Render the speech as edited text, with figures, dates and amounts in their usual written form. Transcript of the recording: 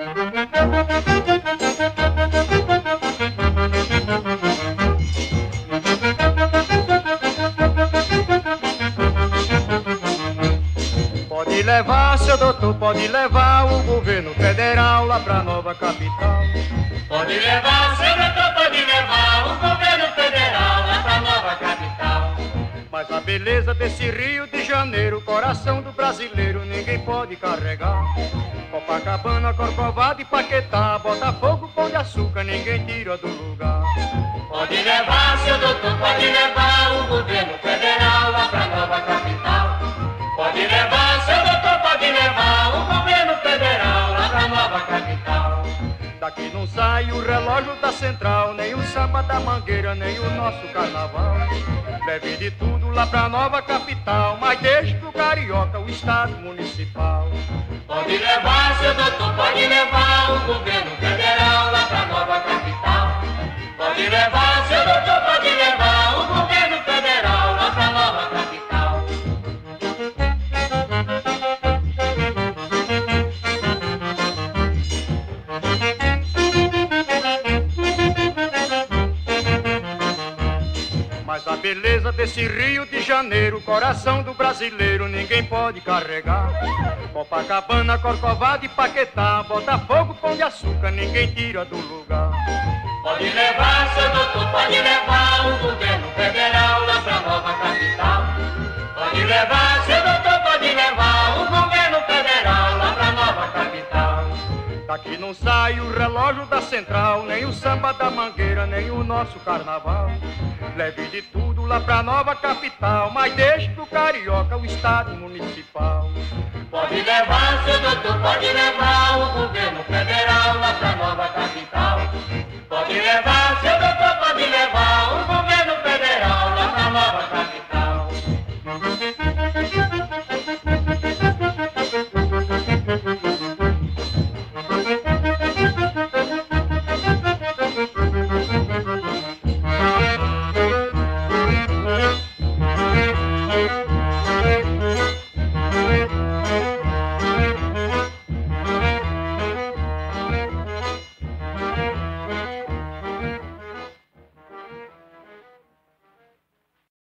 Pode levar, seu doutor, pode levar o governo federal lá pra nova capital. Pode levar, seu doutor, pode levar o governo federal lá pra nova capital. Mas a beleza desse Rio de Janeiro, coração do brasileiro, ninguém pode carregar. Copacabana, Corcovado e Paquetá, Botafogo, Pão de Açúcar, ninguém tira do lugar. Pode levar, seu doutor, pode levar o governo federal lá pra nova capital. Pode levar, seu doutor, pode levar o governo federal lá pra nova capital. Daqui não sai o relógio da central, nem o samba da Mangueira, nem o nosso carnaval. Leve de tudo lá pra nova capital, mas deixe pro carioca o estado municipal. Pode levar, seu doutor, pode levar o governo federal lá pra nova capital. Pode levar, seu doutor, pode levar o governo federal lá pra nova capital. Mas a beleza desse Rio de Janeiro, coração do brasileiro, ninguém pode carregar. Copacabana, Corcovado e Paquetá, Botafogo, Pão de Açúcar, ninguém tira do lugar. Pode levar, seu doutor, pode levar o governo federal lá pra nova capital. Pode levar, seu doutor, pode levar o governo federal lá pra nova capital. Daqui não sai o relógio da central, nem o samba da Mangueira, nem o nosso carnaval. Leve de tudo lá pra nova capital, mas deixe pro carioca o estado municipal. Pode levar, seu doutor, pode levar o governo federal lá pra nova capital. Pode levar, seu doutor, pode levar o governo federal lá pra nova capital.